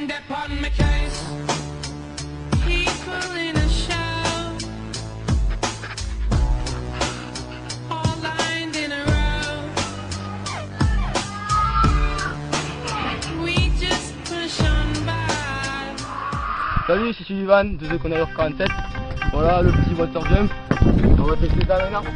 mind upon my case. People in a show, all lined in a row. We just push on by. Salut, je suis Ivan de The Connoyer 47. Voilà le petit water jump. On va tester ça maintenant.